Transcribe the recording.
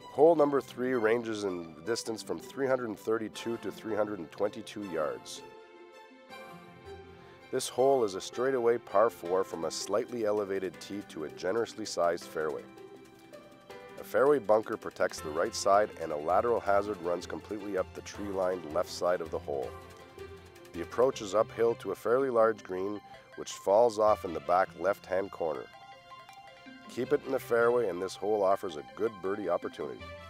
Hole number 3 ranges in distance from 332 to 322 yards. This hole is a straightaway par 4 from a slightly elevated tee to a generously sized fairway. A fairway bunker protects the right side and a lateral hazard runs completely up the tree-lined left side of the hole. The approach is uphill to a fairly large green which falls off in the back left-hand corner. Keep it in the fairway and this hole offers a good birdie opportunity.